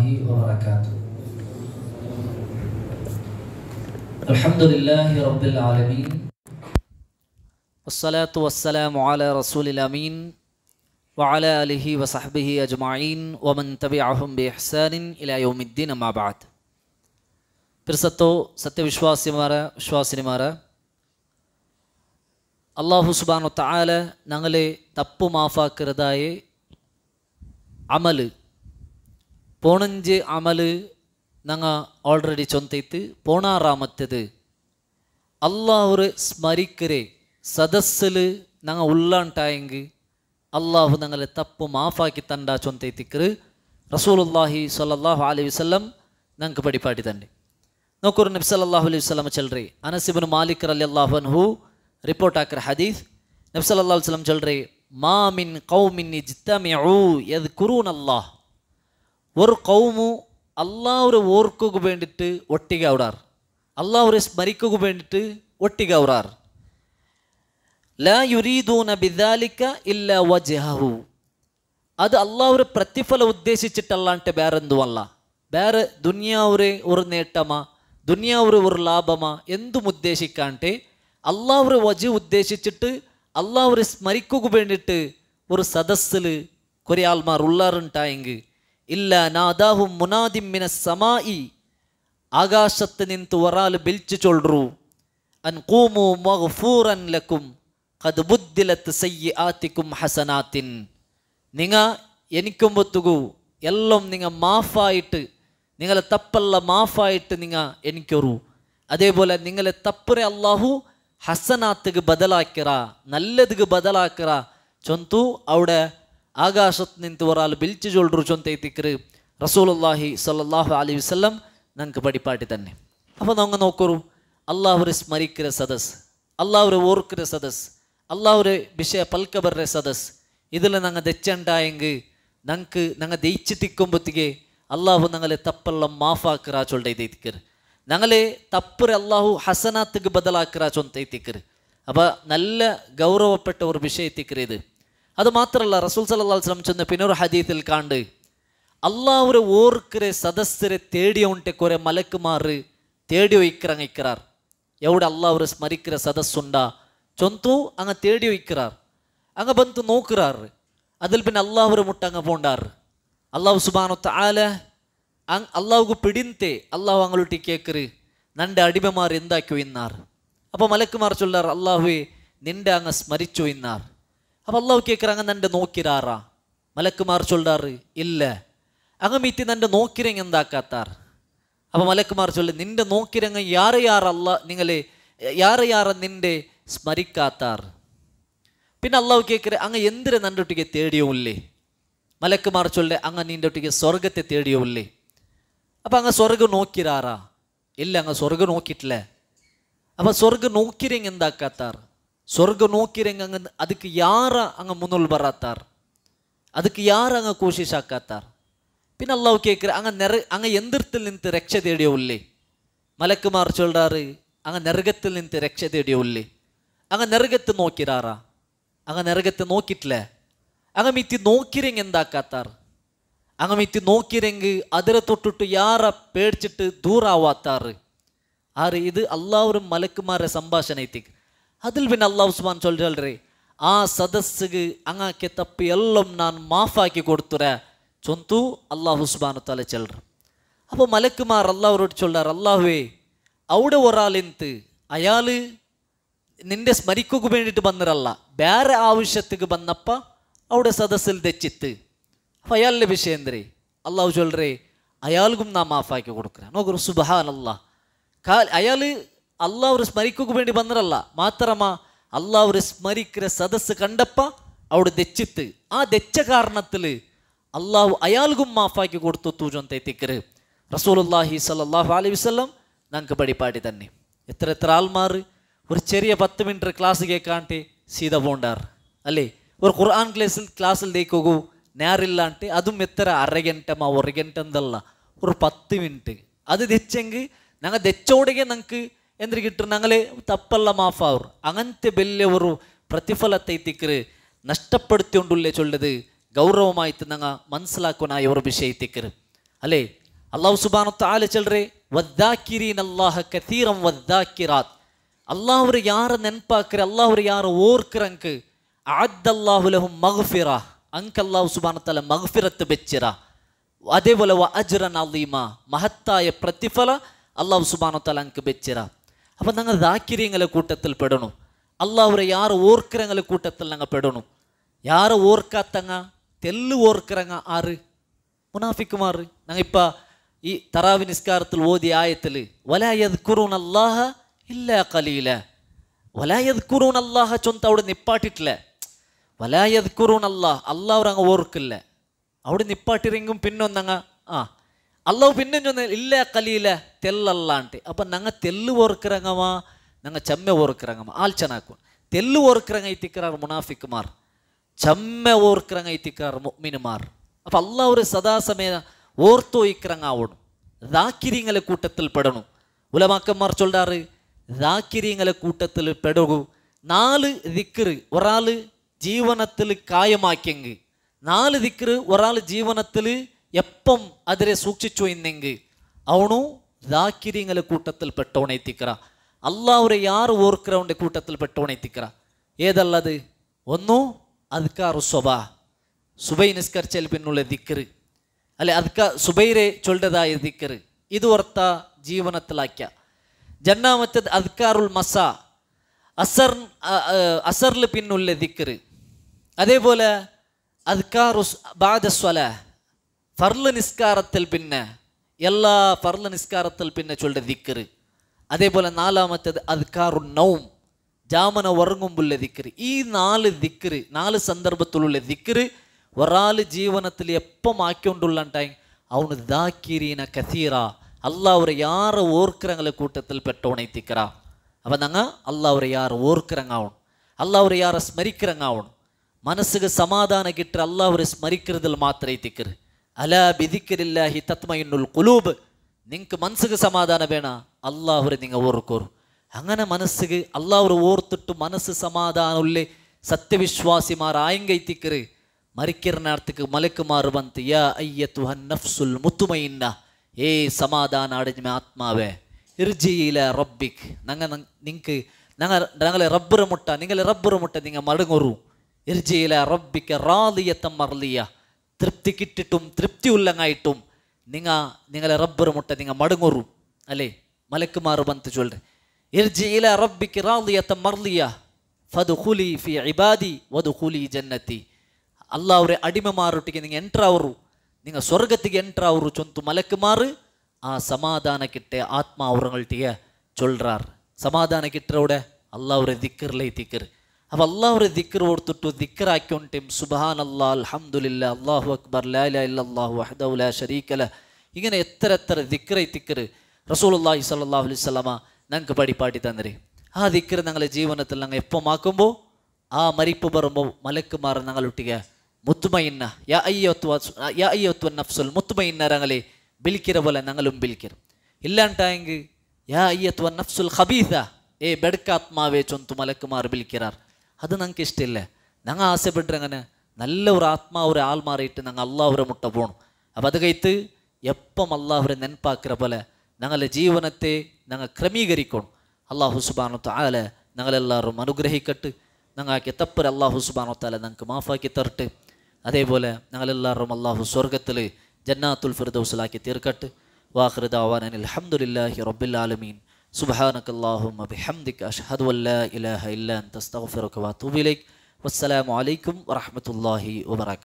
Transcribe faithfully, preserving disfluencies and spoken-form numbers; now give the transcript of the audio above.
وبركاته. الحمد لله رب العالمين والصلاة والسلام على رسول الأمين وعلى آله وصحبه أجمعين ومن تبعهم بإحسان إلى يوم الدين ما بعد. പിർസത്തോ സത്യവിശ്വാസിമാരെ വിശ്വാസിനിമാരെ, അള്ളാഹു സുബ്ഹാനഹു തആല ഞങ്ങളെ തപ്പു മാഫാക്കുന്നതായ അമല് പോണഞ്ച് അമല് ഞങ്ങ ഓൾറെഡി ചൊന്തൈത്ത് പോണാറാമത്തത് അള്ളാഹുരെ സ്മരിക്കരെ സദസ്സിൽ ഞങ്ങൾ ഉള്ളാണ്ടായെങ്കിൽ അള്ളാഹു ഞങ്ങളെ തപ്പ് മാഫാക്കി തണ്ട ചൊന്തൈത്തിക്കറ് റസൂലുള്ളാഹി സ്വല്ലല്ലാഹു അലൈഹി വസല്ലം ഞങ്ങൾക്ക് പഠിപ്പാട്ടി തന്നെ. നോക്കൊരു നബി സല്ലല്ലാഹു അലൈഹി വസല്ലം ചൊല്ലറേ, അനസ് ഇബ്നു മാലിക് റളിയല്ലാഹു അൻഹു റിപ്പോർട്ട് ആക്കിയ ഹദീസ്, നബി സല്ലല്ലാഹു അലൈഹി വസല്ലം ചൊല്ലറേ, മാ മിൻ ഖൗമിൻ ഇജ്തമിഉ യദ്കുറൂനല്ലാഹ്, ഒരു ഖൗമു അല്ലാഹുരെ ഓർക്കുക വേണ്ടിയിട്ട് ഒട്ടിക ഔടാർ, അല്ലാഹുരെ സ്മരിക്കുക വേണ്ടിയിട്ട് ഒട്ടിക ഔറാർ, ലാ യുരീദൂന ബിദാലിക ഇല്ലാ വജ്ഹഹു, അത് അല്ലാഹുരെ പ്രതിഫല ഉദ്ദേശിച്ചിട്ടല്ലാണ്ട് വേറെന്തുമല്ല, വേറെ ദുനിയാവുരെ ഒരു നേട്ടമാ ദുനിയാവുരെ ഒരു ലാഭമാ എന്തും ഉദ്ദേശിക്കാണ്ട് അള്ളാഹുരെ വജ് ഉദ്ദേശിച്ചിട്ട് അള്ളാഹുരെ സ്മരിക്കുക വേണ്ടിയിട്ട് ഒരു സദസ്സിൽ കുറേ ആൾമാർ ഉള്ളാറുണ്ടായെങ്കിൽ ഇല്ല നാദാഹും മുനാദിം മിനസ് സമായി, ആകാശത്ത് നിന്ത് ഒരാൾ വിളിച്ചു ചൊല്ലു, അൻ ഖൂമു മഗ്ഫൂറൻ ലക്കും ഖദ് ബുദ്ദിലത് സയ്യിആതികും ഹസനാത്തിൻ, നിങ്ങ എനിക്കുമ്പത്തുകു എല്ലാം നിങ്ങൾ മാഫായിട്ട് നിങ്ങളെ തപ്പല്ല മാഫായിട്ട് നിങ്ങൾ എനിക്കൊരു, അതേപോലെ നിങ്ങളെ തപ്പറെ അള്ളാഹു ഹസനാത്തുക്ക് ബദലാക്കിറ നല്ലതുക്ക് ബദലാക്കിറ ചൊന്തു അവിടെ ആകാശത്ത് നിന്ന് ഒരാൾ വിളിച്ചു ചൊല്ലു ചൊന്തൈത്തിക്കറ് റസൂലുള്ളാഹി സ്വല്ലല്ലാഹു അലൈഹി വസല്ലം ഞങ്ങൾക്ക് പഠിപ്പാട്ടി തന്നെ. അപ്പോൾ നമ്മൾ നോക്കൂ, അള്ളാഹുരെ സ്മരിക്കുന്ന സദസ്, അള്ളാഹുരെ ഓർക്കുന്ന സദസ്, അള്ളാഹുരെ വിഷയ പൽക്കബറെ സദസ്, ഇതിൽ ഞങ്ങൾ തെച്ചുണ്ടായെങ്കിൽ ഞങ്ങൾക്ക് ഞങ്ങൾ ദയിച്ചിട്ടിക്കുമ്പോഴത്തേക്ക് അള്ളാഹു ഞങ്ങളെ തപ്പെല്ലാം മാഫാക്കിറാ ചൊല്ലൈത്തിക്കറ്, ഞങ്ങളെ തപ്പറ് അള്ളാഹു ഹസനാത്തുക്ക് ബദലാക്കിറാ ചൊന്തൈത്തിക്കറ്. അപ്പോൾ നല്ല ഗൗരവപ്പെട്ട ഒരു വിഷയത്തിക്കറ് ഇത്. അത് മാത്രമല്ല, റസൂൽ സല്ലല്ലാഹു അലൈഹി വസല്ലം ചെന്ന് പിന്നൊരു ഹദീത്തിൽ കാണ്ട് അള്ളാഹുരെ ഓർക്കരെ സദസ്സരെ തേടിയ ഉണ്ടെ കുറെ മലക്കുമാർ തേടി വയ്ക്കിറങ്ങിക്കാർ, എവിടെ അള്ളാഹുരെ സ്മരിക്കുന്ന സദസ്സുണ്ടാ ചൊന്തു അങ്ങ് തേടി വയ്ക്കാർ, അങ്ങ് ബന്ത് നോക്കിറാർ, അതിൽ പിന്നെ അള്ളാഹുരെ മുട്ട അങ്ങ് പോണ്ടാറ്. അള്ളാഹു സുബ്ഹാനഹു തആല അങ് അള്ളാഹുക്ക് പിടിന്തേ അള്ളാഹു അങ്ങോട്ട് കേക്കറ് നൻ്റെ അടിമമാർ എന്താക്കിയോ ഇന്നാർ. അപ്പോൾ മലക്കുമാർ ചൊല്ലാർ, അള്ളാഹുവേ നിൻ്റെ അങ്ങ് സ്മരിച്ചു ഇന്നാർ. അപ്പോൾ അള്ളാഹു കേക്കറ്, അങ്ങ് നൻ്റെ നോക്കിരാറാ. മലക്കുമാർ ചൊല്ലാറ്, ഇല്ല അങ്ങ് മീത്തി നൻ്റെ നോക്കിരങ്ങ് എന്താക്കാത്താർ. അപ്പോൾ മലക്കുമാർ ചൊല്ല, നിൻ്റെ നോക്കിരങ്ങ് യാറെ യാർ അല്ല നിങ്ങളെ യാറെ യാറ നിൻ്റെ സ്മരിക്കാത്താർ. പിന്നെ അള്ളാഹു കേക്കറ്, അങ്ങ് എന്തിരെ നൻ്റെ ഒട്ടിಗೆ തേടിയോല്ലേ. മലക്കുമാർ ചൊല്ലേ, അങ്ങ് നിൻ്റെ ഒട്ടിಗೆ സ്വർഗത്തെ തേടിയോല്ലേ. അപ്പം അങ്ങ് സ്വർഗം നോക്കിരാറാ, ഇല്ല അങ്ങ് സ്വർഗം നോക്കിയിട്ടില്ല. അപ്പം സ്വർഗം നോക്കിരെങ്ങ് എന്താക്കാത്താർ, സ്വർഗം നോക്കിരെങ്ങ് അങ്ങ് ಅದಕ್ಕೆ ಯಾರ അങ്ങ് മുന്നിൽ ബറാത്താർ, ಅದಕ್ಕೆ ಯಾರ അങ്ങ് കോശിഷാക്കാത്താർ. പിന്നെ അള്ളാഹു കേക്കറ്, അങ്ങ് നെറ അങ്ങ് എന്തിർത്തിൽ നിന്ന് രക്ഷ തേടിയോല്ലേ. മലക്കുമാർ ചൊല്ലാറ്, അങ്ങ് നരകത്തിൽ നിന്ന് രക്ഷ തേടിയോല്ലേ. അങ്ങ് നരകത്ത് നോക്കിരാറാ, അങ്ങ് നരകത്ത് നോക്കിയിട്ടില്ല. അങ്ങ് മിത്തി നോക്കിരെങ്ങ് എന്താക്കാത്താർ, അങ്ങ് മിത്തി നോക്കിരെങ്ക് അതിരെ തൊട്ടിട്ട് യാറ പേടിച്ചിട്ട് ദൂറാവാത്താറ് ആറ്. ഇത് അള്ളാഹുരും മലക്കുമാരെ സംഭാഷണ എത്തിക്ക്. അതിൽ പിന്നെ അള്ളാഹു സുബ്ഹാനഹു ചൊല്ലറേ, ആ സദസ്സുക്ക് അങ്ങാക്കെ തപ്പി എല്ലാം ഞാൻ മാഫാക്കി കൊടുത്തുറ ചൊന്തു അള്ളാഹു സുബ്ഹാനഹു തആല ചൊല്ലറ. അപ്പോൾ മലക്കുമാർ അള്ളാഹുരോട് ചൊല്ലാർ, അള്ളാഹുവേ അവിടെ ഒരാളിന്ത് അയാൾ നിന്റെ സ്മരിക്കുക വേണ്ടിയിട്ട് വന്നിരല്ല, വേറെ ആവശ്യത്തിക്ക് വന്നപ്പ അവിടെ സദസ്സിൽ തെച്ചിത്ത്. അപ്പം അയാളുടെ വിഷയം എന്തേ അള്ളാഹു ചൊല്ലറേ, അയാൾക്കും നാം മാഫാക്കി കൊടുക്കുക. നോക്കൂ സുബ്ഹാനല്ലാഹ്, കാ അയാൾ അള്ളാഹുരെ സ്മരിക്കുക വേണ്ടി വന്നിരല്ല, മാത്രമാ അള്ളാഹുരെ സ്മരിക്കുന്ന സദസ്സ് കണ്ടപ്പ അവിടെ തെച്ചിത്ത്. ആ തെച്ച കാരണത്തിൽ അള്ളാഹു അയാൾക്കും മാഫാക്കി കൊടുത്തു തൂചൊന്തൈത്തിക്കറ് റസൂലുള്ളാഹി സ്വല്ലല്ലാഹു അലൈഹി വസല്ലം ഞങ്ങൾക്ക് പഠിപ്പാടി തന്നെ. എത്ര എത്ര ആൾമാർ ഒരു ചെറിയ പത്ത് മിനിറ്റ് ക്ലാസ് കേൾക്കാണ്ട് സീത പോണ്ടാർ അല്ലേ. ഒരു ഖുർആൻ ക്ലാസ്സിൽ ക്ലാസ്സിൽ തേക്കോകൂ നേരില്ലാണ്ട് അതും എത്ര അര ഗಂಟമ ഒരു ഗಂಟೆ എന്തല്ല, ഒരു പത്ത് മിനിറ്റ് അത് തെച്ചെങ്കിൽ ഞങ്ങൾ തെച്ചോടെಗೆ ഞങ്ങൾക്ക് എന്തിനു കിട്ടും, ഞങ്ങളെ തപ്പല്ല മാഫാവർ. അങ്ങനത്തെ വലിയ ഒരു പ്രതിഫലത്തെ തിക്കറ് നഷ്ടപ്പെടുത്തിക്കൊണ്ടുള്ളേ ചൊല്ലത് ഗൗരവമായിട്ട് ഞങ്ങൾ മനസ്സിലാക്കാനായ ഒരു വിഷയത്തിക്കറ്. ಅಲ್ಲೇ ಅಲ್ಲಾಹು ಸುಬ್ಹಾನಹು ವ ತಆಲ ಚಲ್ರೆ ವದ್ದಾಕಿರೀನ ಅಲ್ಲಾಹ ಕತೀರಂ ವದ್ದಾಕಿರಾತ್, ಅಲ್ಲಾಹ್ರು ಯಾರ ನೆನಪಾಕ್ರೆ ಅಲ್ಲಾಹ್ರು ಯಾರ ಓರ್ಕರಂಕ್ ಅಅದ್ದಲ್ಲಾಹು ಲಹುಂ ಮಗ್ಫಿರಾ, ಅಂಕ್ ಅಲ್ಲಾಹು ಸುಬ್ಹಾನಹು ವ ತಆಲ ಮಗ್ಫಿರತ್ ಬೆಚ್ಚಿರ. അതേപോലെ വ അജ്റൻ അളീമ, മഹത്തായ പ്രതിഫല അല്ലാഹു സുബ്ഹാനഹു വ തആല അങ്ക് വെച്ചിര. അപ്പം ഞങ്ങൾ ദാക്കിരിയങ്ങളെ കൂട്ടത്തിൽ പെടണം. അള്ളാഹുരെ യാറ് ഓർക്കിറങ്ങളെ കൂട്ടത്തിൽ ഞങ്ങൾ പെടണം. യാറ് ഓർക്കാത്തങ്ങ തെല്ല് ഓർക്കിറങ്ങ ആറ് മുനാഫിക്കുമാർ. ഞങ്ങൾ ഇപ്പം ഈ തറാവി നിസ്കാരത്തിൽ ഓതിയ ആയത്തിൽ വലാ യദ്കുറൂന അല്ലാഹ ഇല്ലാ ഖലീല, വലാ യദ്കുറൂന അല്ലാഹ ചൊന്ത അവിടെ നിപ്പാട്ടിട്ടില്ല. വലാ യദ്കുറൂന അല്ലാഹ്, അള്ളാഹുർ അങ്ങ് ഓർക്കില്ല. അവിടെ നിപ്പാട്ടിരെങ്കും പിന്നൊന്നങ്ങ ആ അള്ളാഹു പിന്നെ ചൊന്ന ഇല്ല കലീല തെല്ലല്ല ಅಂತೆ. അപ്പം ഞങ്ങൾ തെല്ല് ഓർക്കിറങ്ങമ, ഞങ്ങൾ ചെമ്മ ഓർക്കിറങ്ങമ ആൽച്ചനാക്കും. തെല്ല് ഓർക്കിറങ്ങ ഇത്തിക്കാർ മുനാഫിക്കുമാർ, ചെമ്മ ഓർക്കിറങ്ങ ഇത്തിക്കാർ മുഅ്മിനുമാർ. അപ്പം അള്ളാഹുരെ സദാസമയ ഓർത്തോ ഇക്കിറങ്ങാവണം. ദാക്കിരിങ്ങളെ കൂട്ടത്തിൽ പെടണം. ഉലമാക്കന്മാർ ചൊല്ലാറ് ദാക്കിരിങ്ങളെ കൂട്ടത്തിൽ പെടകൂ. നാല് ദിക്റ് ഒരാൾ ജീവനത്തിൽ കായമാക്കിയെങ്കിൽ, നാല് ദിക്റ് ഒരാൾ ജീവനത്തിൽ എപ്പം അതിരെ സൂക്ഷിച്ചു എന്നെങ്കിൽ അവണു ദാക്കിരിങ്ങളെ കൂട്ടത്തിൽ പെട്ടോണെത്തിക്കറ. അള്ളാഹുരെ യാറ് ഓർക്കിറവൻ്റെ കൂട്ടത്തിൽ പെട്ടോണെത്തിക്കറ. ഏതല്ലത്? ഒന്നു അദ്കാറു സ്വബാ, സുബൈ നിസ്കരിച്ചാൽ പിന്നുള്ള ദിക്റ്, അല്ലെ അദ്ക സുബൈരെ ചൊല്ലതായ ദിക്റ്, ഇത് ഓർത്ത ജീവനത്തിലാക്കിയ. ജന്നാമത്തത് അദ്കാറുൽ മസാ, അസർ അസറിൽ പിന്നുള്ള ദിക്റ്. അതേപോലെ അദ്കാറു ബാദ സ്വലാ, ഫർള് നിസ്കാരത്തിൽ പിന്നെ എല്ലാ ഫർള് നിസ്കാരത്തിൽ പിന്നെ ചൊല്ല ദിക്റ്. അതേപോലെ നാലാമത്തേത് അദ്കാറു നൗം, ജാമന ഉറങ്ങുമ്പുള്ള ദിക്റ്. ഈ നാല് ദിക്റ്, നാല് സന്ദർഭത്തിലുള്ള ദിക്റ് ഒരാൾ ജീവനത്തിൽ എപ്പം ആക്കിക്കൊണ്ടുള്ളണ്ടായി അവന് ദാക്കിരീന കഥീറ, അള്ളാഹുരെ യാറ് ഓർക്കിറങ്ങളെ കൂട്ടത്തിൽ പെട്ടോണൈത്തിക്കറ. അപ്പം ഞങ്ങൾ അള്ളാഹുരെ യാറ് ഓർക്കിറങ്ങാവണം, അള്ളാഹുരെ യാറെ സ്മരിക്കിറങ്ങാവണം. മനസ്സിಗೆ സമാധാന കിട്ടുക അള്ളാഹുരെ സ്മരിക്കുന്നതിൽ മാത്രമേ തിക്കറ്. അലാ ബിദിക്രില്ലാഹി തത്മഇന്നുൽ ഖുലൂബ്, നിങ്ങൾക്ക് മനസ്സിಗೆ സമാധാന വേണ അള്ളാഹുരെ നിങ്ങൾ ഓർക്കോರು. അങ്ങനെ മനസ്സിಗೆ അള്ളാഹുരെ ഓർത്തിട്ട് മനസ്സ് സമാധാനമുള്ള സത്യവിശ്വാസിമാർ ആയെങ്കൈത്തിക്കറ്. മരിക്കിറനർത്ഥക്ക് മലക്കുമാർ ಬಂತು, യാ അയ്യത്തുഹൻ നഫ്സുൽ മുത്മഇന്ന, ഏ സമാധാന അടഞ്ഞ ആത്മാവേ, ഇർജി ഇലാ റബ്ബിക്, ഞങ്ങൾ നിങ്ങൾക്ക് ഞങ്ങൾ ഞങ്ങളെ റബ്ബറ മുട്ട നിങ്ങളെ റബ്ബറ മുട്ട നിങ്ങൾ മടങ്ങൊരു. ഇർജിയില റബ്ബിക്ക റാദിയത്തം മർലിയ, തൃപ്തി കിട്ടിട്ടും തൃപ്തി ഉള്ളങ്ങായിട്ടും നിങ്ങ നിങ്ങളെ റബ്ബർ മുട്ട നിങ്ങൾ മടങ്ങൊരു. അല്ലേ മലക്കുമാർ ಬಂತು ചൊല്ലെ, ഇർജിയില റബ്ബിക്ക റാദിയത്തം മർലിയ ഫദ്ഖുലി ഫി ഇബാദി വദ്ഖുലി ജന്നതി, അല്ലാഹുരെ അടിമമാരൊಟ್ಟಿಗೆ നിങ്ങൾ ಎಂಟರ್ ಅವರು, നിങ്ങൾ സ്വർഗത്തിಗೆ ಎಂಟರ್ ಅವರು ചൊന്തു മലക്കുമാർ ആ സമാധാന കിട്ടിയ ആത്മാ അവരങ്ങൾട്ടിಗೆ ചൊല്ലാർ. സമാധാന കിട്ടറോടെ അല്ലാഹുരെ ദിക്റിലെ തിക്കർ. അപ്പം അള്ളാഹുരെ ദിക്ർ ഓർത്തിട്ടു ദിക്റാക്കിയോണ്ടും സുബ്ഹാൻ അല്ലാഹ് അൽഹംദുലില്ലാ അല്ലാഹു അക്ബർ ലാ ഇലാഹ ഇല്ലല്ലാഹു വഹ്ദഹു ലാ ശരീക ലഹ്, ഇങ്ങനെ എത്ര എത്ര ദിക്റൈ തിക്കർ റസൂലുള്ളാഹി സ്വല്ലല്ലാഹു അലൈഹി വസല്ലമ ഞങ്ങൾക്ക് പഠിപ്പാട്ടി തന്നരെ. ആ ദിക്ർ ഞങ്ങളെ ജീവിതത്തിൽ ഞങ്ങൾ എപ്പം ആക്കുമ്പോൾ ആ മരിപ്പ് പറയുമ്പോൾ മലക്കുമാർ ഞങ്ങളൊട്ടിಗೆ മുത്തുമയിന്ന യാ അയ്യത്വ യാ അയ്യത്വ നഫ്സുൽ മുത്തുമയിന്ന ഞങ്ങളെ ബിൽക്കിற പോലെ ഞങ്ങളും ബിൽക്കിற. ഇല്ലാണ്ടായെങ്കിൽ യാ അയ്യത്വ നഫ്സുൽ ഖബീസ, ഏ ബെടുക്കാത്മാവേ ചൊന്തു മലക്കുമാർ ബിൽക്കിറാർ. അത് ഞങ്ങൾക്ക് ഇഷ്ടമില്ല. ഞങ്ങൾ ആശയപ്പെട്ടങ്ങനെ നല്ല ഒരു ആത്മാവൊരു ആൾ മാറിയിട്ട് ഞങ്ങൾ അള്ളാഹുരെ മുട്ട പോകണം. അപ്പം അത് കഴിത്ത് എപ്പം അള്ളാഹുരെ നെനപ്പാക്കിற പോലെ ഞങ്ങളുടെ ജീവനത്തെ ഞങ്ങൾ ക്രമീകരിക്കണം. അള്ളാഹു സുബ്ഹാനഹു വ തആല ഞങ്ങളെല്ലാവരും അനുഗ്രഹിക്കട്ട്. ഞങ്ങൾക്ക് തപ്പർ അള്ളാഹു സുബ്ഹാനഹു വ തആല ഞങ്ങൾക്ക് മാഫാക്കി തരട്ടെ. അതേപോലെ ഞങ്ങളെല്ലാവരും അള്ളാഹു സ്വർഗത്തിൽ ജന്നാത്തുൽ ഫിർദൗസിലാക്കി തീർക്കട്ടെ. വാഖിറു ദഅവാനാ അൽഹംദുലില്ലാഹി റബ്ബിൽ ആലമീൻ. സുബ്ഹാനകല്ലാഹുമ്മ ബിഹംദിക അഷ്ഹദു അൻ ലാ ഇലാഹ ഇല്ലാ അൻത അസ്തഗ്ഫിറുക വഅതൂബു ഇലൈക്. വസ്സലാമു അലൈക്കും വറഹ്മത്തുള്ളാഹി വബറകാതുഹു.